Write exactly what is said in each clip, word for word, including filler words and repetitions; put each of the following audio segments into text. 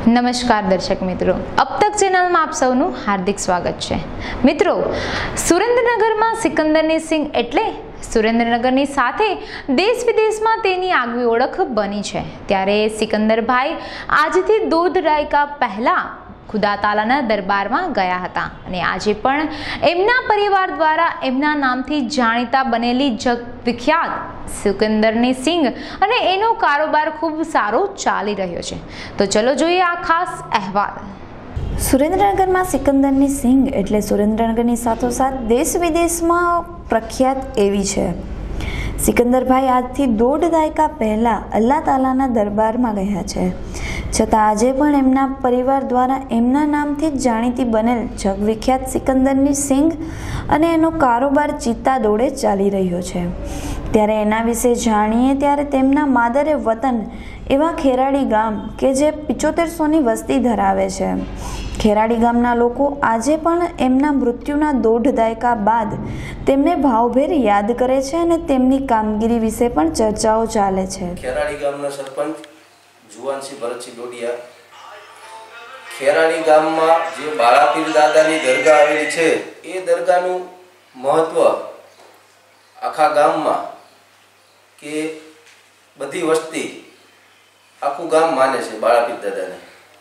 નમસ્કાર દર્શક મિત્રો, અબ તક ચેનલમાં આપ સૌનું હાર્દિક સ્વાગત છે। મિત્રો, સુરેન્દ્રનગરમાં સિકંદરની સિંગ એટલે સુરેન્દ્રનગરની સાથે દેશ વિદેશમાં તેની આગવી ઓળખ બની છે। ત્યારે સિકંદરભાઈ આજથી દોઢ દાયકા પહેલા ખુદા તાલાના દરબારમાં ગયા હતા અને આજે પણ એમના પરિવાર દ્વારા એમના નામથી જાણીતા બનેલી જગ વિખ્યાત સિકંદરની સિંગ અને એનો કારોબાર ખૂબ સારો ચાલી રહ્યો છે। તો ચલો જોઈએ આ ખાસ અહેવાલ। સુરેન્દ્રનગરમાં સિકંદરની સિંગ એટલે સુરેન્દ્રનગરની સાથોસાથ દેશ વિદેશમાં પ્રખ્યાત એવી છે। સિકંદરભાઈ આજથી દોઢ દાયકા પહેલાં અલ્લાહ તાલાના દરબારમાં ગયા છે, છતાં આજે પણ એમના પરિવાર દ્વારા એમના નામથી જ જાણીતી બનેલ જગવિખ્યાત સિકંદરની સિંગ અને એનો કારોબાર ચિત્તા દોડે ચાલી રહ્યો છે। ત્યારે એના વિશે જાણીએ ત્યારે તેમના માદરે વતન એવા ખેરાડી ગામ કે જે પિચોતેરસોની વસ્તી ધરાવે છે, ખેરાડી ગામના લોકો આજે પણ એમના મૃત્યુના દોઢ દાયકા બાદ તેમને ભાવભેર યાદ કરે છે અને તેમની કામગીરી વિશે પણ ચર્ચાઓ ચાલે છે। ખેરાડી ગામના સરપંચ જુવાનસિંહ ભરતસિંહ ડોડિયા, ખેરાડી ગામમાં જે બાળાપીર દાદાની દરગાહ આવેલી છે એ દરગાહનું મહત્વ આખા ગામમાં કે બધી વસ્તી આખું ગામ માને છે બાળાપીર દાદાને।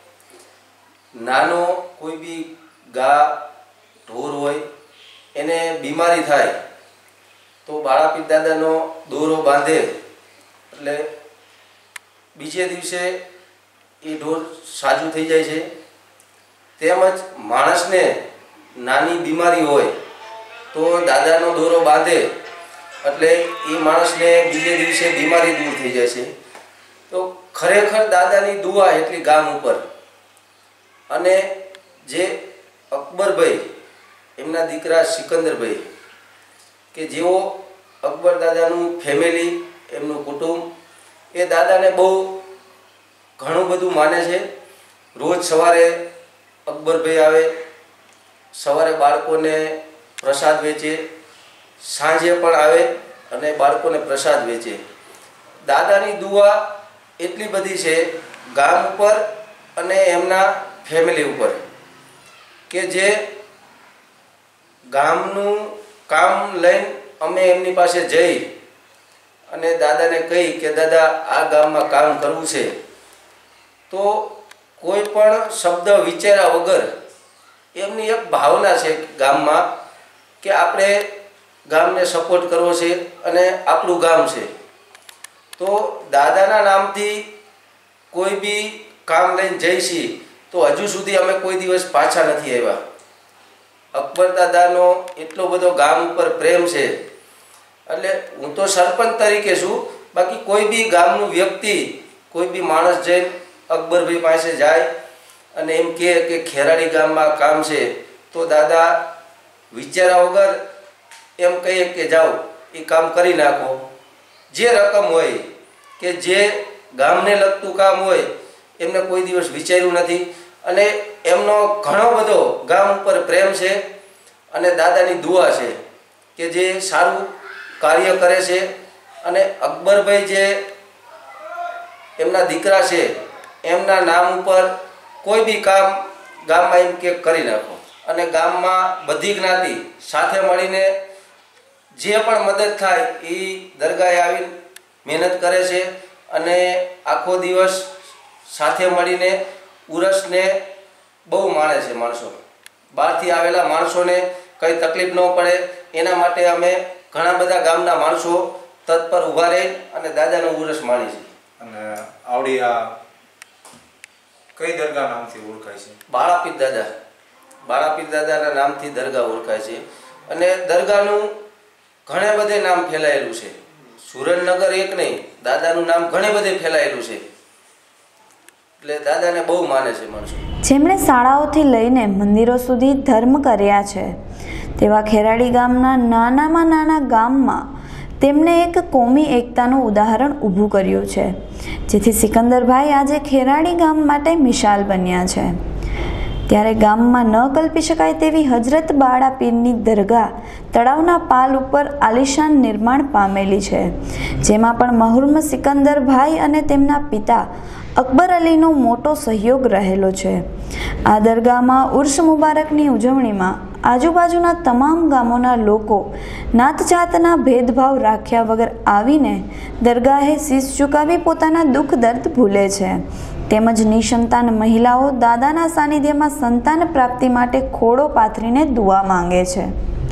નાનો કોઈ બી ગા ઢોર હોય એને બીમારી થાય તો બાળાપીર દાદાનો દોરો બાંધે એટલે બીજે દિવસે એ ઢોર સાજું થઈ જાય છે। તેમજ માણસને નાની બીમારી હોય તો દાદાનો દોરો બાંધે એટલે એ માણસને બીજે દિવસે બીમારી દૂર થઈ જાય છે। તો ખરેખર દાદાની દુઆ એટલી ગામ ઉપર। અને જે અકબરભાઈ એમના દીકરા સિકંદરભાઈ કે જેઓ અકબર દાદાનું ફેમિલી એમનું કુટુંબ એ દાદાને બહુ ઘણું બધું માને છે। રોજ સવારે અકબરભાઈ આવે, સવારે બાળકોને પ્રસાદ વેચે, સાંજે પણ આવે અને બાળકોને પ્રસાદ વેચે। દાદાની દુઆ એટલી બધી છે ગામ ઉપર અને એમના ફેમિલી ઉપર કે જે ગામનું કામ લઈને અમે એમની પાસે જઈ અને દાદાને કહી કે દાદા આ ગામમાં કામ કરવું છે તો કોઈ પણ શબ્દ વિચાર્યા વગર એમની એક ભાવના છે ગામમાં કે આપણે ગામને સપોર્ટ કરવો છે અને આપણું ગામ છે। તો દાદાના નામથી કોઈ બી કામ લઈને જઈશી તો હજુ સુધી અમે કોઈ દિવસ પાછા નથી આવ્યા। અકબર દાદાનો એટલો બધો ગામ ઉપર પ્રેમ છે એટલે હું તો સરપંચ તરીકે છું, બાકી કોઈ બી ગામનું વ્યક્તિ કોઈ બી માણસ જઈને અકબરભાઈ પાસે જાય અને એમ કહે કે ખેરાડી ગામમાં કામ છે તો દાદા વિચાર્યા વગર એમ કહીએ કે જાઓ એ કામ કરી નાખો। જે રકમ હોય કે જે ગામને લગતું કામ હોય એમને કોઈ દિવસ વિચાર્યું નથી અને એમનો ઘણો બધો ગામ ઉપર પ્રેમ છે અને દાદાની દુઆ છે કે જે સારું કાર્ય કરે છે। અને અકબરભાઈ જે એમના દીકરા છે એમના નામ ઉપર કોઈ બી કામ ગામમાં એમ કે કરી નાખો અને ગામમાં બધી જ્ઞાતિ સાથે મળીને જે પણ મદદ થાય એ દરગાહે આવી મહેનત કરે છે અને આખો દિવસ સાથે મળીને ઉરસને બહુ માણે છે માણસો। બહારથી આવેલા માણસોને કંઈ તકલીફ ન પડે એના માટે અમે ઘણા બધા ગામના માણસો તત્પર ઊભા રહી અને દાદાનો ઉરસ માણી છે। અને આવડી આ કઈ દરગાહ નામથી ઓળખાય છે? બાળાપીર દાદા બાળાપીર દાદાના નામથી દરગાહ ઓળખાય છે અને દરગાહનું ઘણે બધે નામ ફેલાયેલું છે। સુરેન્દ્રનગર એક નહીં, દાદાનું નામ ઘણે બધે ફેલાયેલું છે એટલે દાદાને બહુ માને છે માણસો। જેમણે શાળાઓથી લઈને મંદિરો સુધી ધર્મ કર્યા છે તેવા ખેરાડી ગામના નાનામાં નાના ગામમાં તેમણે એક કોમી એકતાનું ઉદાહરણ ઊભું કર્યું છે, જેથી સિકંદરભાઈ આજે ખેરાડી ગામ માટે મિસાલ બન્યા છે। ત્યારે ગામમાં ન કલ્પી શકાય તેવી હજરત બાળાપીરની દરગાહ તળાવના પાલ ઉપર આલિશાન નિર્માણ પામેલી છે, જેમાં પણ મહુરમ સિકંદરભાઈ અને તેમના પિતા અકબર અલીનો મોટો સહયોગ રહેલો છે. આ દરગાહમાં ઉર્સ મુબારકની ઉજવણીમાં આજુબાજુના તમામ ગામોના લોકો નાતજાતના ભેદભાવ રાખ્યા વગર આવીને દરગાહે શીશ ઝુકાવી પોતાના દુઃખ દર્દ ભૂલે છે. તેમજ નિસંતાન મહિલાઓ દાદાના સાનિધ્યમાં સંતાન પ્રાપ્તિ માટે ખોડો પાથરીને દુઆ માંગે છે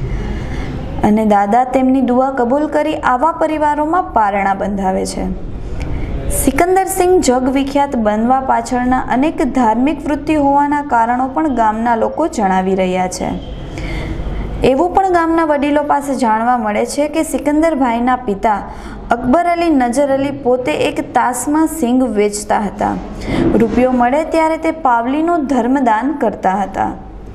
અને દાદા તેમની દુઆ કબૂલ કરી આવા પરિવારોમાં પારણા બંધાવે છે. સિકંદર સિંહ જગ વિખ્યાત બનવા પાછળના અનેક ધાર્મિક વૃત્તિ હોવાના કારણો પણ ગામના લોકો જણાવી રહ્યા છે. એવું પણ ગામના વડીલો પાસે જાણવા મળે છે કે સિકંદરભાઈના પિતા અકબર અલી નજર અલી પોતે એક તાસમાં સિંગ વેચતા હતા. રૂપિયો મળે ત્યારે તે પાવલીનું ધર્મદાન કરતા હતા.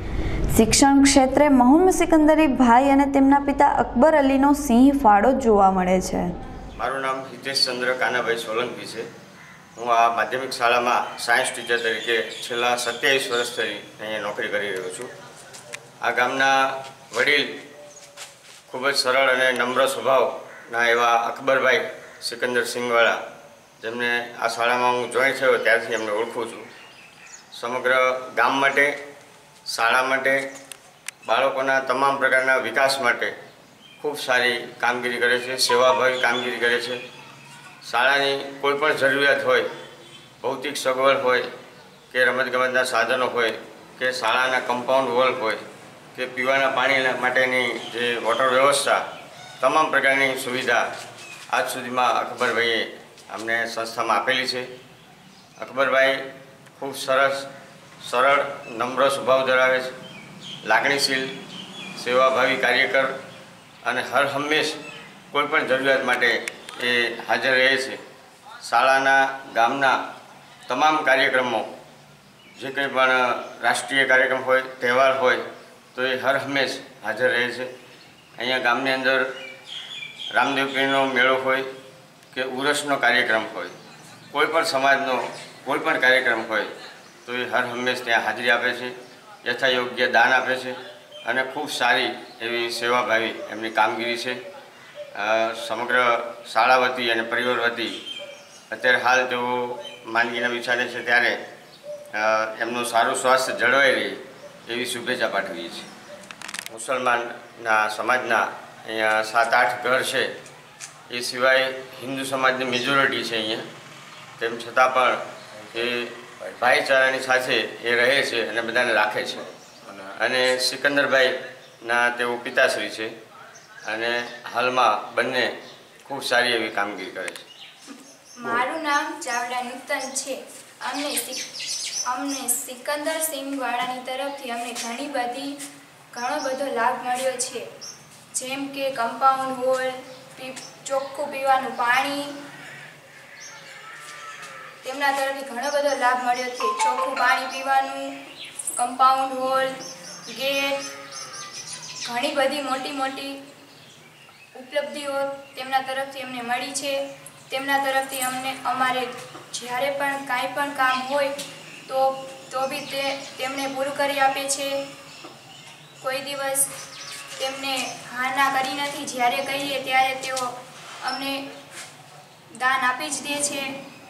શિક્ષણ ક્ષેત્રે મહુમ સિકંદરી ભાઈ અને તેમના પિતા અકબર અલીનો સિંહ ફાળો જોવા મળે છે. મારું નામ હિતેશ ચંદ્ર કાનાભાઈ સોલંકી છે. હું આ માધ્યમિક શાળામાં સાયન્સ ટીચર તરીકે છેલ્લા સત્યાવીસ વર્ષથી અહીંયા નોકરી કરી રહ્યો છું. આ ગામના વડીલ ખૂબ જ સરળ અને નમ્ર સ્વભાવના એવા અકબરભાઈ સિકંદર સિંહવાળા, જેમને આ શાળામાં હું જોઈન થયો ત્યારથી એમને ઓળખું છું. સમગ્ર ગામ માટે, શાળા માટે, બાળકોના તમામ પ્રકારના વિકાસ માટે ખૂબ સારી કામગીરી કરે છે, સેવાભાવી કામગીરી કરે છે. શાળાની કોઈ પણ જરૂરિયાત હોય, ભૌતિક સગવડ હોય કે રમતગમતના સાધનો હોય કે શાળાના કમ્પાઉન્ડ વોલ હોય કે પીવાના પાણી માટેની જે વોટર વ્યવસ્થા, તમામ પ્રકારની સુવિધા આજ સુધીમાં અકબરભાઈએ અમને સંસ્થામાં આપેલી છે. અકબરભાઈ ખૂબ સરસ, સરળ, નમ્ર સ્વભાવ ધરાવે છે, લાગણીશીલ, સેવાભાવી કાર્યકર અને હર હંમેશ કોઈ પણ જરૂરિયાત માટે એ હાજર રહે છે. શાળાના, ગામના તમામ કાર્યક્રમો, જે કંઈ પણ રાષ્ટ્રીય કાર્યક્રમ હોય, તહેવાર હોય તો એ હર હંમેશ હાજર રહે છે. અહીંયા ગામની અંદર રામદેવપીરનો મેળો હોય કે ઉરસનો કાર્યક્રમ હોય, કોઈ પણ સમાજનો કોઈ પણ કાર્યક્રમ હોય તો એ હર હંમેશ ત્યાં હાજરી આપે છે, યથાયોગ્ય દાન આપે છે અને ખૂબ સારી એવી સેવાભાવી એમની કામગીરી છે. સમગ્ર શાળા વતી અને પરિવાર વતી અત્યારે હાલ તેઓ માંદગીના વિચારે છે ત્યારે એમનું સારું સ્વાસ્થ્ય જળવાઈ રહે એવી શુભેચ્છા પાઠવીએ છીએ. મુસલમાનના સમાજના અહીંયા સાત આઠ ઘર છે, એ સિવાય હિન્દુ સમાજની મેજોરિટી છે અહીંયા. તેમ છતાં પણ એ ભાઈચારાની સાથે એ રહે છે અને બધાને રાખે છે. અને સિકંદરભાઈના તેઓ પિતાશ્રી છે અને હાલમાં બંને ખૂબ સારી એવી કામગીરી કરે છે. મારું નામ ચાવડા નૂતન છે. અમને અમને સિકંદર સિંહવાળાની તરફથી અમને ઘણી બધી ઘણો બધો લાભ મળ્યો છે, જેમ કે કમ્પાઉન્ડ વોલ, ચોખ્ખું પીવાનું પાણી, તેમના તરફથી ઘણો બધો લાભ મળ્યો છે. ચોખ્ખું પાણી પીવાનું, કમ્પાઉન્ડ વોલ, ગેટ, ઘણી બધી મોટી મોટી ઉપલબ્ધિઓ તેમના તરફથી અમને મળી છે. તેમના તરફથી અમને અમારે જ્યારે પણ કાંઈ પણ કામ હોય તો તો બી તે તેમને પૂરું કરી આપે છે. કોઈ દિવસ તેમને હા ના કરી નથી. જ્યારે કહીએ ત્યારે તેઓ અમને દાન આપી જ દે છે.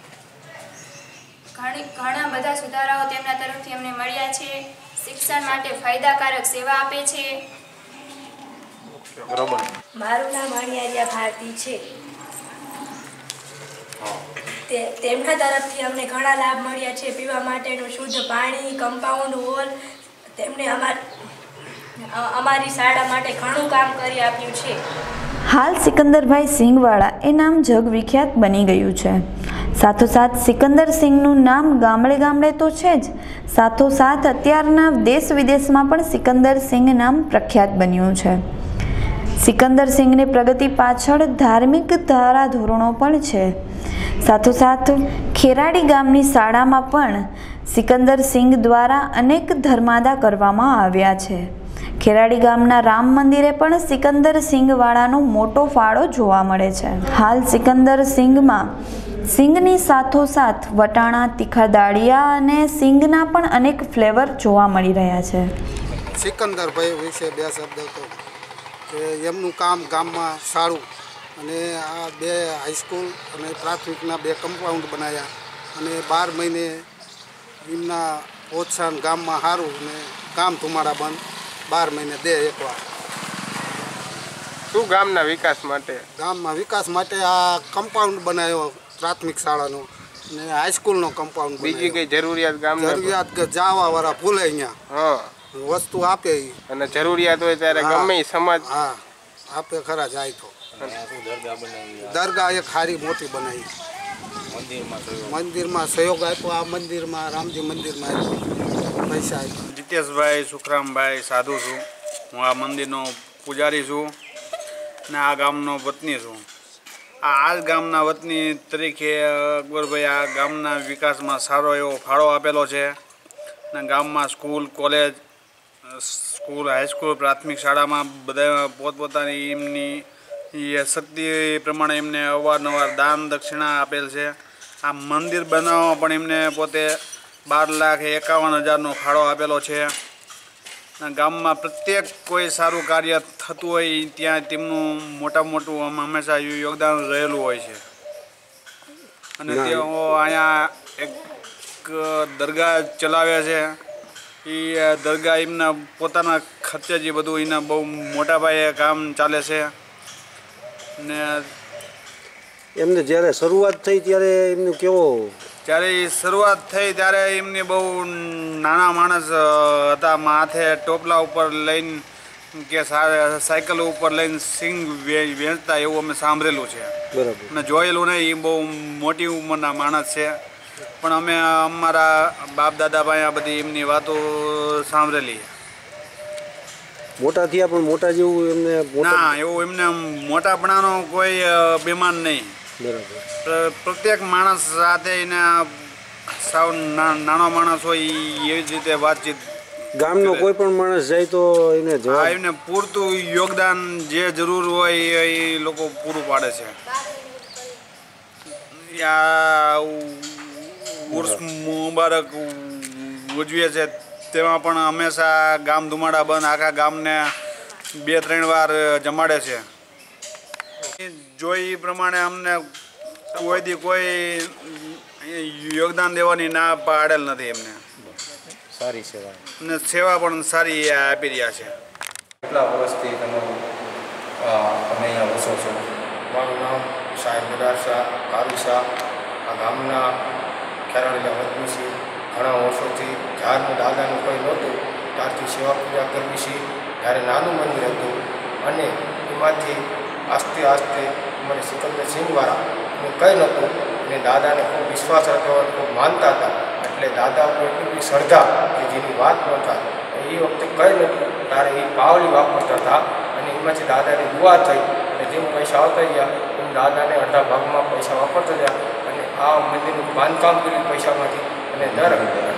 ઘણી ઘણા બધા સુધારાઓ તેમના તરફથી અમને મળ્યા છે. શિક્ષણ માટે ફાયદાકારક સેવા આપે છે. મારું નામ અણિયારિયા ભારતી છે. તે તેમના તરફથી અમને ઘણા લાભ મળ્યા છે. પીવા માટેનું શુદ્ધ પાણી, કમ્પાઉન્ડ વોલ, તેમને અમારી શાળા માટે ઘણું કામ કરી આપ્યું છે. હાલ સિકંદરભાઈ સિંહવાળા એ નામ જગ વિખ્યાત બની ગયું છે. સાથોસાથ સિકંદર સિંહનું નામ ગામડે ગામડે તો છે જ, સાથોસાથ અત્યારના દેશ વિદેશમાં પણ સિકંદર સિંહ નામ પ્રખ્યાત બન્યું છે. સિકંદર સિંહની પ્રગતિ પાછળ ધાર્મિક ધારાધોરણો પણ છે. સાથોસાથ ખેરાડી ગામની શાળામાં પણ સિકંદર સિંહ દ્વારા અનેક ધર્માદા કરવામાં આવ્યા છે. ખેરાડી ગામના રામ મંદિરે પણ સિકંદર સિંહવાળાનો મોટો ફાળો જોવા મળે છે. હાલ સિકંદર સિંહમાં સિંગની સાથોસાથ વટાણા, તીખા દાળિયા અને સિંગના પણ અનેક ફ્લેવર જોવા મળી રહ્યા છે. સિકંદરભાઈ વિશે બે શબ્દ તો કે એમનું કામ ગામમાં સારું, અને આ બે હાઈસ્કૂલ અને પ્રાથમિકના બે કમ્પાઉન્ડ બનાવ્યા, અને બાર મહિને એમના પ્રોત્સાહન ગામમાં સારું ને કામ ધુમાડા બંધ બાર મહિને દે એકવાર. શું ગામના વિકાસ માટે? ગામમાં વિકાસ માટે આ કમ્પાઉન્ડ બનાવ્યો પ્રાથમિક શાળાનો ને હાઈસ્કૂલનો કમ્પાઉન્ડ. બીજી કઈ જરૂરિયાત ગામમાં? જરૂરિયાત કે જાવા વાળા ભૂલે અહીંયા હા વસ્તુ આપે અને જરૂરિયાત હોય ત્યારે ગમે સમાજ હા આપે ખરા જાય તો. દરગાહ એક સારી મોટી બનાવી, મંદિરમાં સહયોગ આપ્યો. આ મંદિરમાં રામજી મંદિરમાં આપ્યો પૈસા આપ્યા. જીતેશભાઈ સુખરામભાઈ સાધુ છું. હું આ મંદિરનો પૂજારી છું ને આ ગામનો વતની છું. આ આ જ ગામના વતની તરીકે અકબરભાઈ આ ગામના વિકાસમાં સારો એવો ફાળો આપેલો છે ને ગામમાં સ્કૂલ, કોલેજ, સ્કૂલ, હાઈસ્કૂલ, પ્રાથમિક શાળામાં બધા પોતપોતાની એમની એ શક્તિ પ્રમાણે એમને અવારનવાર દાન દક્ષિણા આપેલ છે. આ મંદિર બનાવવામાં પણ એમને પોતે બાર લાખ એકાવન હજારનો ફાળો આપેલો છે. ગામમાં પ્રત્યેક કોઈ સારું કાર્ય થતું હોય ત્યાં તેમનું મોટા મોટું હંમેશા યોગદાન રહેલું હોય છે. અને તેઓ અહીંયા એક દરગાહ ચલાવે છે. એ દરગાહ એમના પોતાના ખર્ચે જે બધું એના બહુ મોટા પાયે કામ ચાલે છે. ને એમને જ્યારે શરૂઆત થઈ ત્યારે એમનું કેવો? જ્યારે શરૂઆત થઈ ત્યારે એમની બહુ નાના માણસ હતા. માથે ટોપલા ઉપર લઈને કે સાયકલ ઉપર લઈને સિંગ વેચતા એવું અમે સાંભળેલું છે. બરાબર. અને જોયેલું નહીં. એ બહુ મોટી ઉંમરના માણસ છે પણ અમે અમારા બાપ દાદા પાસે આ બધી એમની વાતો સાંભળેલી. મોટા થયા પણ મોટા જેવું એમને? ના, એવું એમને મોટાપણાનો કોઈ અભિમાન નહીં. બરાબર. પ્રત્યેક માણસ સાથે એને સાવ નાનો માણસ હોય એવી જ રીતે વાતચીત. ગામનો કોઈ પણ માણસ જાય તો એને જવાબ એને પૂરતું યોગદાન જે જરૂર હોય એ લોકો પૂરું પાડે છે. આ ઉર્સ મુબારક ઉજવીએ છે તેમાં પણ હંમેશા ગામ ધુમાડા બંધ આખા ગામને બે ત્રણ વાર જમાડે છે. જોઈ પ્રમાણે અમને કોઈથી કોઈ યોગદાન દેવાની ના પાડેલ નથી. એમને સારી સેવા અને સેવા પણ સારી આપી રહ્યા છે. કેટલા વર્ષથી તમારું તમે અહીંયા વસો છો? મારું નામ સાહેબ ગદાર શાહ કારુ શાહ. આ ગામના ખેરાળેલા વતની છે. ઘણા વર્ષોથી જ્યારનું દાદાનું કોઈ નહોતું ત્યારથી સેવા પૂજા કરવી છે. ત્યારે નાનું મંદિર હતું અને એમાંથી આસ્તે આસ્તે મને સિકંદર સિંહવાળા હું કંઈ નહોતું અને દાદાને ખૂબ વિશ્વાસ હતો અને ખૂબ માનતા હતા. એટલે દાદા ઉપર એટલી બધી શ્રદ્ધા કે જેની વાત ન થાય. એ વખતે કંઈ નહોતું ત્યારે એ પાવલી વાપરતા હતા અને એમાંથી દાદાની દુઆ થઈ અને જેમ પૈસા આવતા ગયા એમ દાદાને અડધા ભાગમાં પૈસા વાપરતા ગયા અને આ મંદિરનું બાંધકામ કર્યું પૈસામાંથી અને દર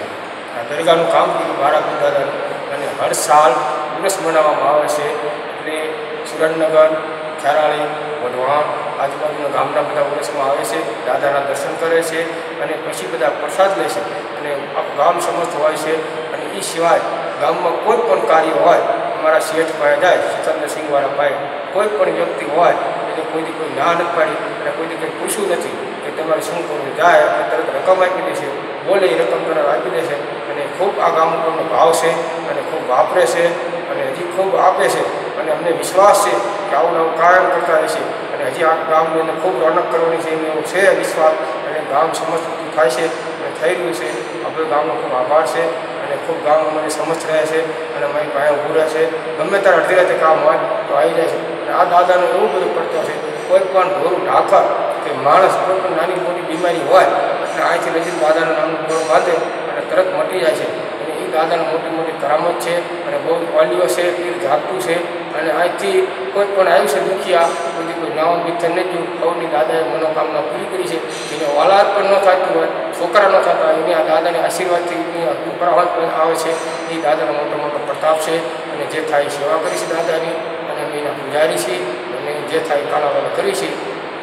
આ દરગાહનું કામ કર્યું મારા દાદાનું. અને હર સાલ ઉરસ મનાવવામાં આવે છે. એટલે સુરેન્દ્રનગર, ખેરાળી, વઢવાણ આજુબાજુના ગામના બધા ઉરસમાં આવે છે. દાદાના દર્શન કરે છે અને પછી બધા પ્રસાદ લે છે અને આખું ગામ સમસ્ત હોય છે. અને એ સિવાય ગામમાં કોઈ પણ કાર્ય હોય અમારા શેઠ પાસે જાય સિકંદર સિંહવાળા પાસે કોઈ પણ વ્યક્તિ હોય એને કોઈથી કોઈ ના નથી પાડી અને કોઈથી કંઈ પૂછ્યું નથી કે તમારે શું કરવું. જાય આપણે તરત રકમ આપી દે છે. બોલે એ રકમ તરત આપી દે છે અને ખૂબ આ ગામ ઉપરનો ભાવ છે અને ખૂબ વાપરે છે અને હજી ખૂબ આપે છે. અને અમને વિશ્વાસ છે કે આવું આવું કાયમ કરતા રહેશે અને હજી આ ગામને એને ખૂબ રોનક કરવાની છે. એવો છે વિશ્વાસ અને ગામ સમસ્ત થાય છે અને થઈ રહ્યું છે. આપણે ગામનો ખૂબ આભાર છે અને ખૂબ ગામ અમારે સમસ્ત રહે છે અને અમારી પાસે ઊભું રહે છે. ગમે ત્યારે અડધી રાતે કામ હોય તો આવી જાય છે. અને આ દાદાનો એવું બધું પડતો છે કોઈ પણ ઢોરું ઢાંકર કે માણસ કોઈ પણ નાની મોટી બીમારી હોય એટલે અહીંથી નજીક દાદાના નામનું ઘોડો બાંધે અને તરત મટી જાય છે. અને એ દાદાની મોટી મોટી કરામત છે અને બહુ વાલીઓ છે. પીર જાગતું છે અને અહીંથી કોઈ પણ આવ્યું છે દુખિયા કોઈ કોઈ નાવા મિત્ર નથી ગયું સૌની દાદાએ મનોકામના પૂરી કરી છે. જેને ઓલાદ પણ ન થતું હોય, છોકરા ન થતા એની આ દાદાના આશીર્વાદથી એની છોકરા પણ આવે છે. એ દાદાનો મોટો મોટો પ્રતાપ છે અને જે થાય એ સેવા કરી છે દાદાની અને અમે એના પૂજારી છીએ અને જે થાય કાલાવાલા કરી છે.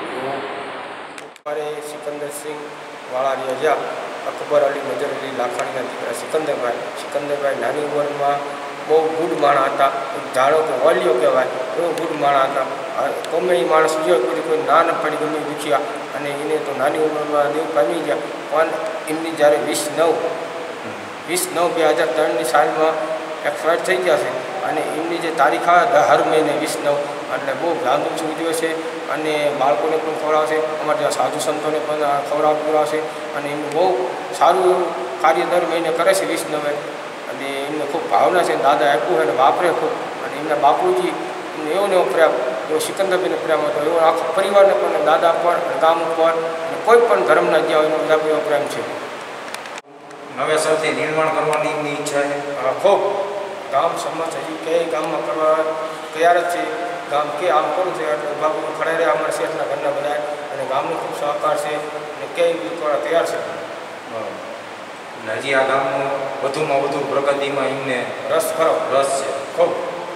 અમારે સિકંદર સિંહ વાળા રહ્યા અકબર અલી નજર અલી લાખાણીના દીકરા સિકંદરભાઈ. સિકંદરભાઈ નાની ઉંમરમાં બહુ ગુડ માણા હતા. જાણો કે વાલીઓ કહેવાય એવો ગુડ માણા હતા. ગમે એ માણસ ગયો કોઈ કોઈ ના ન પડી ગમે દુખિયા અને એને તો નાની ઉંમરમાં દેવ પામી ગયા પણ એમની જ્યારે વીસ નવ વીસ નવ બે હજાર ત્રણની સાલમાં એક્સપાયર થઈ ગયા છે અને એમની જે તારીખ આવે હર મહિને વીસ નવ એટલે બહુ ધામધૂમથી ઉજવે છે અને બાળકોને પણ ખવડાવશે, અમારા ત્યાં સાધુ સંતોને પણ ખવડાવ પીવડાવશે અને એમનું બહુ સારું એવું કાર્ય દર મહિને કરે છે વીસ નવે અને એમને ખૂબ ભાવના છે, દાદા આપ્યું હોય અને વાપરે ખૂબ અને એમના બાપુજી એમને એવો ને એવો પ્રેમ એવો સિકંદરભાઈને પ્રેમ હતો એવો આખા પરિવારને પણ દાદા પર ગામ ઉપર અને કોઈ પણ ધર્મના ગયા હોય એનો બધા એવો પ્રેમ છે. નવેસરથી નિર્માણ કરવાની એમની ઈચ્છા છે. ખૂબ ગામ સમાજ હજી કે ગામમાં કરવા તૈયાર જ છે. ગામ કે આમ કરું છે એટલે બાબુ ખડાઈ રહ્યા અમારા શેઠના ઘરના બધા અને ગામનો ખૂબ સહકાર છે અને કે કરવા તૈયાર છે. એટલે હજી આ ગામનો વધુમાં વધુ પ્રગતિમાં એમને રસ ખરો રસ છે ખૂબ.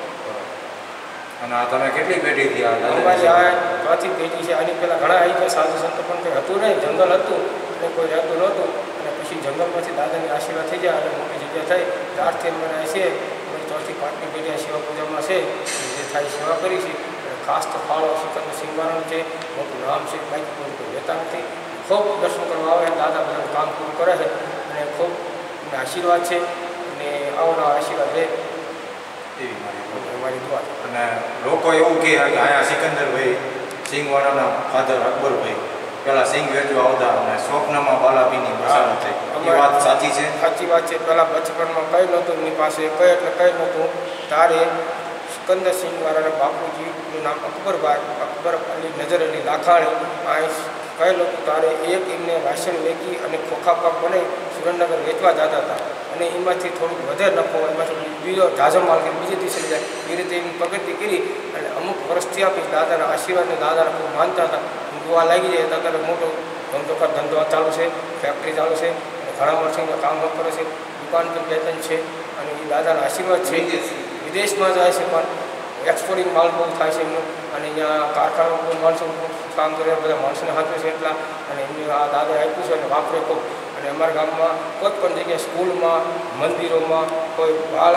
અને આ તમે કેટલી પેઢીથી આ અમારી આ ચોથી પેઢી છે. આની પહેલાં ઘણા આવી ગયા સાધુ સંતો પણ કંઈ હતું નહીં, જંગલ હતું અને કોઈ રહેતું નહોતું અને પછી જંગલમાંથી દાદાની આશીર્વાદ થઈ ગયા અને મોટી જગ્યા થઈ ત્યારથી મને છે ચોથી પાંચમી પેઢી સેવા પૂજામાં છે જે થાય સેવા કરી છે અને ખાસ તો ફાળો સિકંદર સિંગવાળાનું છે, મોટું નામ છે, બાકી કોઈ કોઈ લેતા નથી. ખૂબ દર્શન કરવા આવે દાદા બધાનું કામ પૂરું કરે છે અને ખૂબ એમને આશીર્વાદ છે અને આવના આશીર્વાદ રહે એવી મારી અમારી દુઆ. અને લોકો એવું કહે કે અહીંયા સિકંદરભાઈ સિંગવાળાના ફાધર અકબરભાઈ પહેલાં સિંગ વેચવા આવતા અને સ્વપ્નમાં બાલાપીની બસાનું થઈ. એ વાત સાચી છે? સાચી વાત છે. પહેલાં બચપનમાં કંઈ નહોતું એમની પાસે, કંઈ એટલે કંઈ નહોતું. તારે સિકંદર સિંગવાળાના બાપુજીનું નામ અકબરભાઈ અકબર અલી નજર અલી લાખાણી આ કંઈ નહોતું. તારે એક એમને વાસણ વેચી અને ખોખા પાક બનાવી સુરેન્દ્રનગર વેચવા જતા હતા અને એમાંથી થોડુંક વધારે નફો એમાંથી બીજો ઝાઝો માલ કરી બીજે દિવસે જાય એ રીતે એમની પ્રગતિ કરી અને અમુક વર્ષથી આપી દાદાના આશીર્વાદને દાદાને ખૂબ માનતા હતા. દુઆ લાગી જાય દાદાને મોટો ધંધો ધંધો ચાલુ છે, ફેક્ટરી ચાલુ છે અને ઘણા વર્ષોમાં કામ કરે છે, દુકાન પણ બે ત્રણ છે અને એ દાદાના આશીર્વાદ છે. વિદેશમાં જાય છે પણ એક્સપોર્ટિંગ માલ બહુ થાય છે એમનું અને અહીંયા કારખાનામાં માણસો કામ કરે બધા માણસોને હાથે છે એટલા અને એમની આ દાદા આપ્યું છે અને વાપરે ખૂબ. અને અમારા ગામમાં કોઈ પણ જગ્યાએ સ્કૂલમાં મંદિરોમાં કોઈ બાળ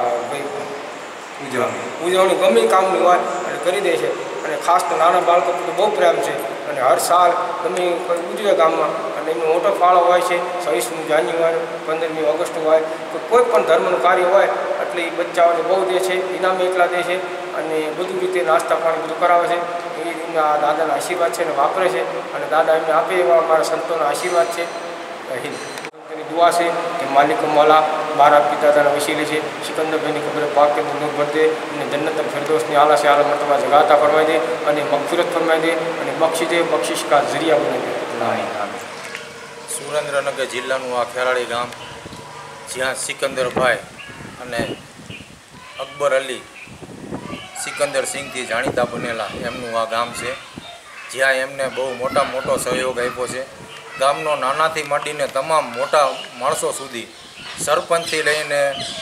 ઉજવણી ઉજવણી ગમે કામની હોય અને કરી દે છે અને ખાસ તો નાના બાળકો તો બહુ પ્રેમ છે અને હર સાલ ગમે કોઈ ઉજવે ગામમાં અને એમનો મોટો ફાળો હોય છે. છવ્વીસમી જાન્યુઆરી પંદરમી ઓગસ્ટ હોય તો કોઈ પણ ધર્મનું કાર્ય હોય એટલે એ બચ્ચાઓને બહુ દે છે, ઇનામ એકલા દે છે અને બધું રીતે નાસ્તા પાણી બધું કરાવે છે. એ એમના દાદાના આશીર્વાદ છે અને વાપરે છે અને દાદા એમને આપે એવા અમારા સંતોના આશીર્વાદ છે. તેની દુઆ છે કે માલિક મોલા મારા પિતાદાના વસીલે છે સિકંદરભાઈની ખબર પાક કે ન ભરદે અને જન્નત ફિરદોસની આલા છે આલા મતમાં જગાતા ફરમાઈ દે અને મગફિરત ફરમાઈ દે અને બક્ષી દે બક્ષિશ કા જરિયા બનાવી દે. સુરેન્દ્રનગર જિલ્લાનું આ ખેરાળી ગામ જ્યાં સિકંદરભાઈ અને અકબર અલી સિકંદર સિંહથી જાણીતા બનેલા એમનું આ ગામ છે જ્યાં એમને બહુ મોટા મોટો સહયોગ આપ્યો છે. ગામનો નાનાથી માંડીને તમામ મોટા માણસો સુધી સરપંચથી લઈને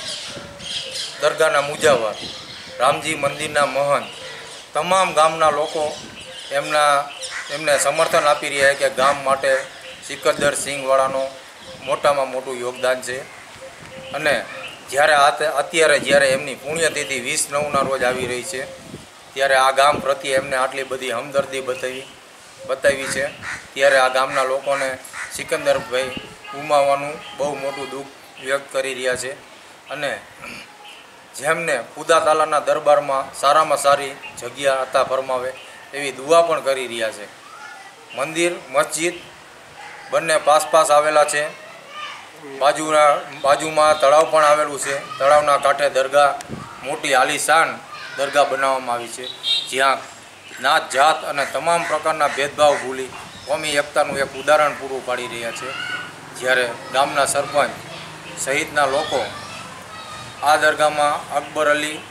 દરગાહના મુજાવર, રામજી મંદિરના મહંત, તમામ ગામના લોકો એમના એમને સમર્થન આપી રહ્યા કે ગામ માટે સિકંદર સિંહવાળાનો મોટામાં મોટું યોગદાન છે. અને જ્યારે અત્યારે જ્યારે એમની પુણ્યતિથિ વીસ નવના રોજ આવી રહી છે ત્યારે આ ગામ પ્રત્યે એમને આટલી બધી હમદર્દી બતાવી બતાવી છે ત્યારે આ ગામના લોકોને સિકંદરભાઈ ગુમાવવાનું બહુ મોટું દુઃખ વ્યક્ત કરી રહ્યા છે અને જેમને ખુદા તાલાના દરબારમાં સારામાં સારી જગ્યા હતા ફરમાવે એવી દુઆ પણ કરી રહ્યા છે. મંદિર મસ્જિદ બંને પાસ પાસ આવેલા છે. બાજુના બાજુમાં તળાવ પણ આવેલું છે. તળાવના કાંઠે દરગાહ મોટી આલીશાન દરગાહ બનાવવામાં આવી છે જ્યાં નાત જાત અને તમામ પ્રકારના ભેદભાવ ભૂલી કોમી એકતાનું એક ઉદાહરણ પૂરું પાડી રહ્યા છે. જ્યારે ગામના સરપંચ સહિતના લોકો આ દરગાહમાં અકબર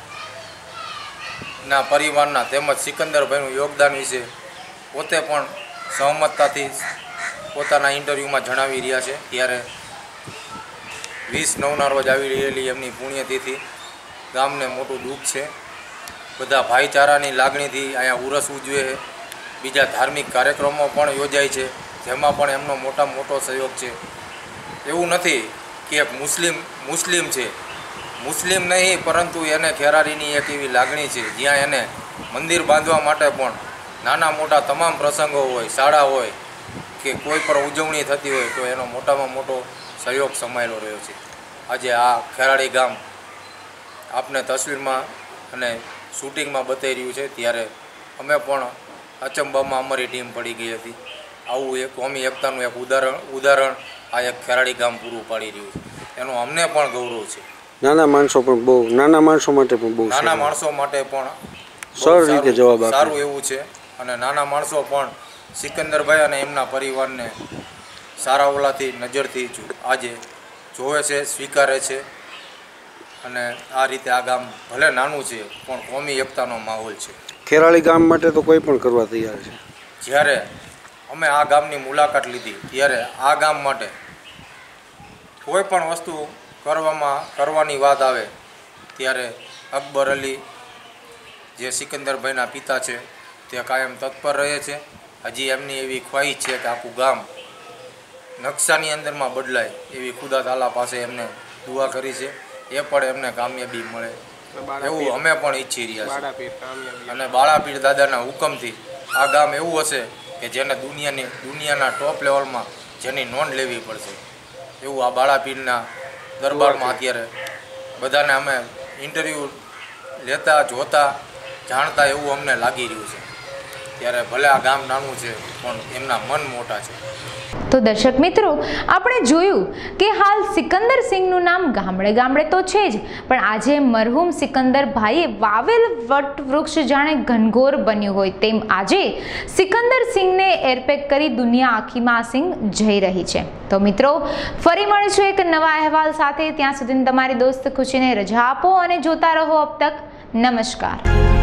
અલીના પરિવારના તેમજ સિકંદરભાઈનું યોગદાન વિશે પોતે પણ સહમતતાથી પોતાના ઇન્ટરવ્યૂમાં જણાવી રહ્યા છે. ત્યારે વીસ નવના રોજ આવી રહેલી એમની પુણ્યતિથિ ગામને મોટું દુઃખ છે. બધા ભાઈચારાની લાગણીથી અહીંયા ઉરસ ઉજવે છે. બીજા ધાર્મિક કાર્યક્રમો પણ યોજાય છે જેમાં પણ એમનો મોટા મોટો સહયોગ છે. એવું નથી કે એક મુસ્લિમ મુસ્લિમ છે, મુસ્લિમ નહીં પરંતુ એને ખેરારીની એક એવી લાગણી છે જ્યાં એને મંદિર બાંધવા માટે પણ નાના મોટા તમામ પ્રસંગો હોય, શાળા હોય, કે કોઈ પણ ઉજવણી થતી હોય તો એનો મોટામાં મોટો સહયોગ સમાયેલો રહ્યો છે. આજે આ ખેરાળી ગામ આપને તસવીરમાં અને શૂટિંગમાં બતાવી રહ્યું છે ત્યારે અમે પણ અચંબામાં અમારી ટીમ પડી ગઈ હતી. આવું એક કોમી એકતાનું એક ઉદાહરણ ઉદાહરણ આ એક ખેરાળી ગામ પૂરું પાડી રહ્યું છે. એનો અમને પણ ગૌરવ છે. નાના માણસો પણ બહુ નાના માણસો માટે પણ બહુ નાના માણસો માટે પણ સરળ રીતે જવાબ આપે સારું એવું છે. અને નાના માણસો પણ સિકંદરભાઈ અને એમના પરિવારને સારા ઓલાથી નજરથી આજે જોવે છે, સ્વીકારે છે. અને આ રીતે આ ગામ ભલે નાનું છે પણ કોમી એકતાનો માહોલ છે. ખેરાળી ગામ માટે તો કોઈ પણ કરવા તૈયાર છે. જ્યારે અમે આ ગામની મુલાકાત લીધી ત્યારે આ ગામ માટે કોઈ પણ વસ્તુ કરવામાં કરવાની વાત આવે ત્યારે અકબર અલી જે સિકંદરભાઈના પિતા છે તે કાયમ તત્પર રહે છે. હજી એમની એવી ખ્વાહિશ છે કે આખું ગામ નકશાની અંદરમાં બદલાય એવી ખુદા તાલા પાસે એમને દુઆ કરી છે. એ પણ એમને કામયાબી મળે એવું અમે પણ ઈચ્છી રહ્યા છીએ. અને બાળાપીર દાદાના હુકમથી આ ગામ એવું હશે કે જેને દુનિયાની દુનિયાના ટોપ લેવલમાં જેની નોંધ લેવી પડશે એવું આ બાળાપીરના દરબારમાં અત્યારે બધાને અમે ઇન્ટરવ્યૂ લેતા જોતા જાણતા એવું અમને લાગી રહ્યું છે. ત્યારે ભલે આ ગામ નાનું છે પણ એમના મન મોટા છે. તો દર્શક મિત્રો, આપણે જોયું કે હાલ સિકંદર સિંહનું નામ ગામડે ગામડે તો છે જ, પણ આજે મરહુમ સિકંદર ભાઈએ વાવેલ વટ વૃક્ષ જાણે ઘનઘોર બન્યું હોય તેમ આજે સિકંદર સિંહને એરપેક કરી દુનિયા આખીમાં આ સિંહ જઈ રહી છે. તો મિત્રો, ફરી મળીશું એક નવા અહેવાલ સાથે. ત્યાં સુધી તમારી દોસ્ત ખુશીને રજા આપો અને જોતા રહો અબ તક. નમસ્કાર.